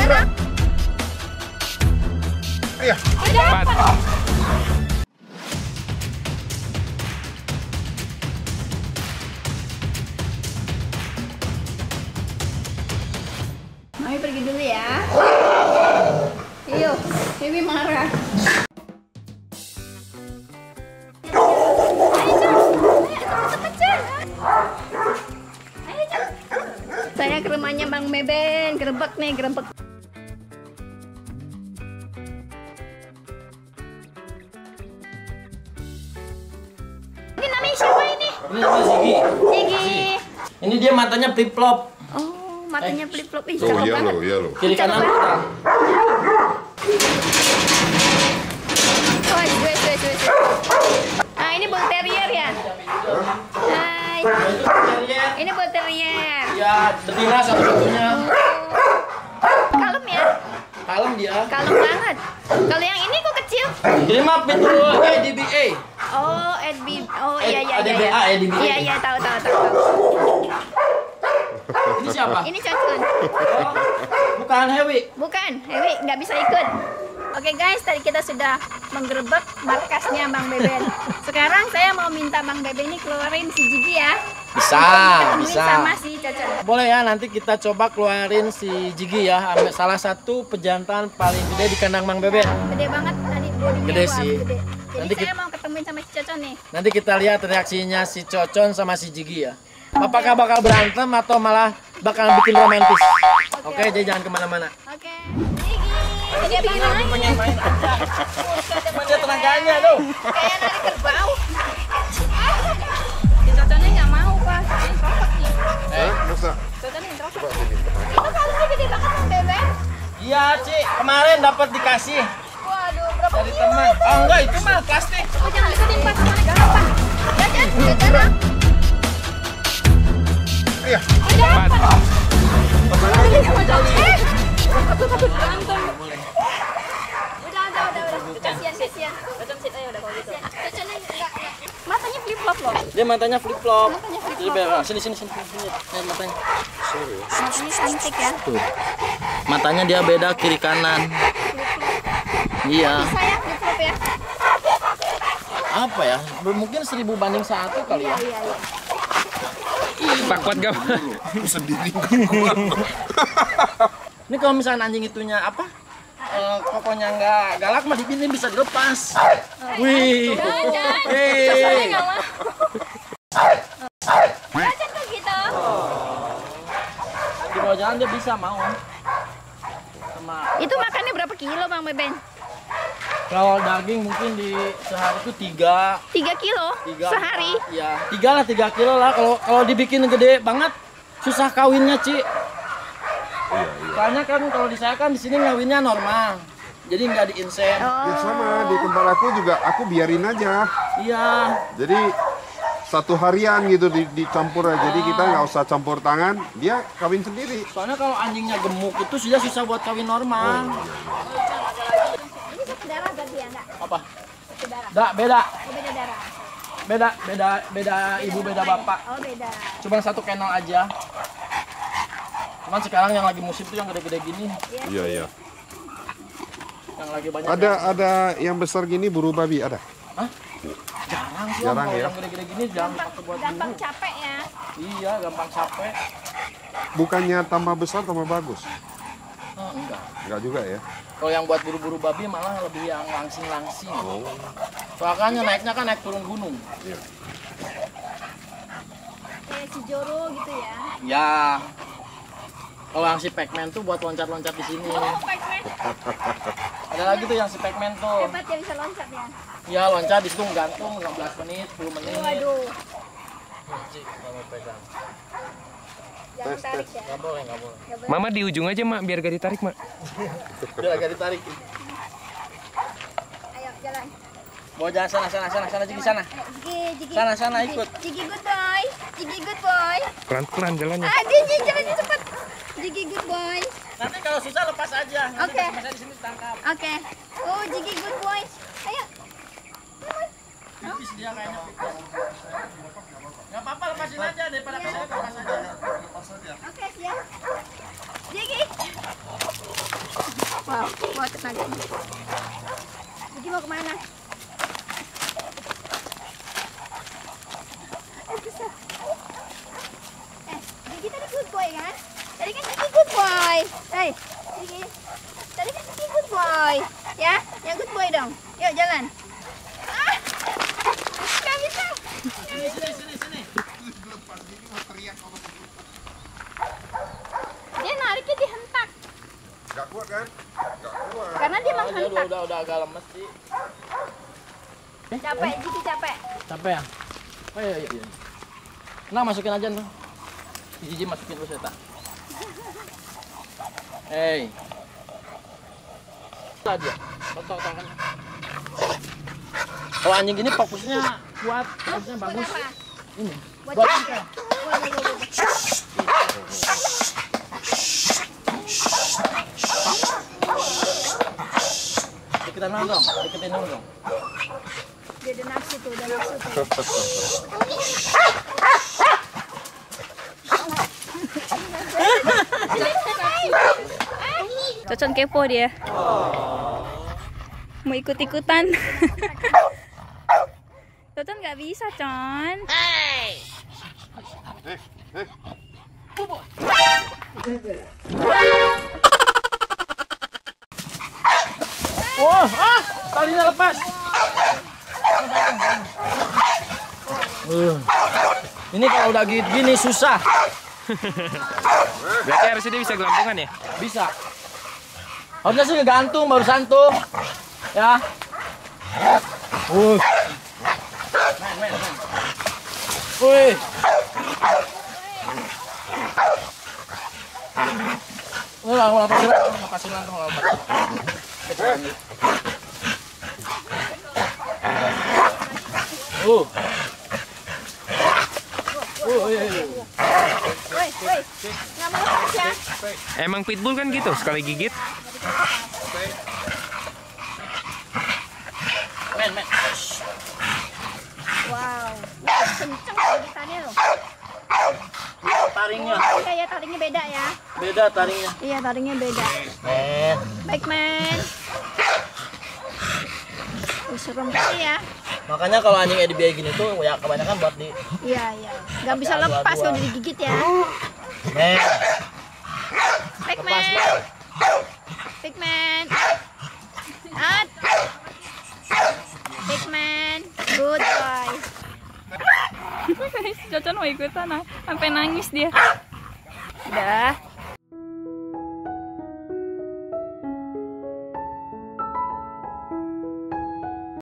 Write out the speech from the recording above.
Kejar. Iya. Dapat. Mami pergi dulu ya. Yuk, Dewi marah. Saya ke rumahnya Bang Beben, gerebek nih, gerebek. Ini namanya siapa ini? Ini namanya Ziggy. Ziggy. Ini dia matanya flip-flop. Oh, matanya flip-flop. Ih, Oh cakep iya banget. loh, iya loh. Kiri kanan putar. Oh, wes. Ah, ini bull terrier ya? Hai. Ini bull terrier. Ya, betina satu-satunya. Kalem ya? Kalem dia. Kalem banget. Kalau yang ini kok kecil? Ini mah pitbull ADBA. Oh, oh iya. ADBA, ADBA. Iya, tahu. Ini siapa? Ini Cocon. Oh, bukan Hewi. Bukan, Hewi nggak bisa ikut. Oke guys, tadi kita sudah menggerebek markasnya Bang Beben. Sekarang saya mau minta Bang Beben ini keluarin si Ziggy ya. Bisa. Sama si Cocon. Boleh ya, nanti kita coba keluarin si Ziggy ya. Salah satu pejantan paling gede di kandang Bang Beben. Gede banget tadi bodinya. Gede wah, sih. Gede. Jadi Nanti saya mau ketemuin sama si Cocon nih. Nanti kita lihat reaksinya si Cocon sama si Ziggy ya. Apakah bakal berantem atau malah bakal bikin romantis? Oke, jadi jangan kemana-mana. Oke. Ziggy, dia Pengen main aja. Cuma dia tenaganya tuh. kayak nari kerbau. Si Coconnya nggak mau pak, soalnya introvert nih. Masa? Coconnya introvert. Itu kalungnya gede banget Bang Beben. Iya, Ci. Kemarin dapat dikasih Waduh, berapa dari kilo? teman. Oh, enggak, itu mah plastik. Oh, jangan deketin pas sama negara pak. Jajan. Iya. Dapat. Kabur berantem. Udah. Kasihan. Cocon sit aja udah kalau gitu. Coconnya enggak. Matanya flip-flop loh. Dia matanya flip-flop. Matanya flip-flop. Jadi biar sini. Lihat matanya. Matanya cantik ya. Tuh. Matanya dia beda kiri kanan. Iya. Bisa ya flip-flop ya. Apa ya? Mungkin 1000 banding 1 kali ya. Iya. Pak kuat gak? Sendiri. Ini kalau misalnya anjing itunya apa? Kokonya nggak galak mah dipindah bisa dilepas. Wih. Coconnya nggak mau. Cocon tuh gitu. Di bawah jalan dia bisa mau. Sama Itu makannya berapa kilo Bang Beben? kalau daging mungkin di sehari itu 3 3 kilo sehari. Ya, 3 kilo lah. Kalau dibikin gede banget susah kawinnya, Ci. Soalnya kan kalau di saya kan di sini ngawinnya normal. Jadi nggak diinsen. Ya sama, di tempat aku juga aku biarin aja. Iya. Jadi satu harian gitu dicampur aja. Jadi kita nggak usah campur tangan, dia kawin sendiri. Soalnya kalau anjingnya gemuk itu sudah susah buat kawin normal. Ini satu darah berarti ya enggak? Apa? Satu darah. Beda. Oh, beda darah. Beda ibu beda bapak. Oh, beda. Cuma satu kennel aja. Cuman sekarang yang lagi musim tuh yang gede-gede gini, Iya. yang lagi banyak. Ada yang besar gini buru babi ada. Hah? Jarang sih, Jarang kalau ya. yang gede-gede gini jarang dipakai buat Gampang buru. capek ya. Iya, gampang capek. Bukannya tambah besar tambah bagus? Oh, enggak. Enggak juga ya. Kalau yang buat buru-buru babi malah lebih yang langsing-langsing. Soalnya naiknya kan naik turun gunung. Iya. Kayak si Joro gitu ya. Ya. Kalau yang si Pac-Man tuh buat loncat-loncat di sini. Oh, Pac-Man. Ada lagi tuh yang si Pac-Man tuh. Hebat ya bisa loncat ya. Ya loncat di situ gantung 15 menit, 10 menit. Waduh. Cik, nggak mau pegang. Jangan tarik ya. Nggak boleh. Nggak boleh. Mama di ujung aja mak, biar gak ditarik mak. Dia agak ditarik. Ayo jalan. Bawa jalan sana Cik, di sana. Jigi. Sana, ikut. Jigi good boy. Jigi good boy. Pelan-pelan jalannya. Jigi jalan cepet. Jigi good boy. Nanti kalau susah lepas aja. Nanti Oke. masih di sini tangkap. Oke. Oh, Jigi good boy. Ayo. Pipis dia kayaknya. Nggak apa-apa lepasin aja daripada kesini lepas aja. Oke, siap. Jigi. Wow, wow tenaga. Gigi mau kemana? Bisa. Gigi tadi good boy kan? Tadi kan Gigi good boy. Hei, Gigi. Tadi kan Gigi good boy. Ya, yang good boy dong. Yuk jalan. Ah, nggak bisa. Sini. Dia nariknya dihentak. Gak kuat kan? Gak kuat. Karena dia Dia menghentak. udah agak lemes sih. Capek, Gigi capek. Capek ya? Oh iya. Nah, masukin aja nih. Gigi masukin dulu saya. Hei. Lah dia. Betul kan. Kalau anjing gini fokusnya kuat, fokusnya Buat bagus. apa? Ini. Buat Buat apa? deketin dong, deketin dong. Dia udah nafsu tuh, udah nafsu tuh. Cocon kepo dia. Mau ikut-ikutan. Cocon nggak bisa, Con. Oh, talinya lepas. Ini kalau udah gini susah. Berarti harusnya dia bisa gelantungan ya? Bisa. Harusnya sih ngegantung baru santung. Ya. Men. Wih. Ini lah, mau gerak, lepasin lantung lepas. Iya. Woi, nggak mau lepas ya? Emang pitbull kan gitu, sekali gigit. Men. Wow, kenceng gigitannya loh. Taringnya. Iya, taringnya beda ya. Beda taringnya. Iya, taringnya beda. Men. Baik, men. Serem kali ya. Makanya kalau anjing EDBI gini tuh ya kebanyakan buat di Iya. Nggak bisa lepas kalau digigit ya. men. Baik, Lepas, men. men. Big man. At. Big man. Good boy. Cocon mau ikutan, sampai nangis dia. Udah.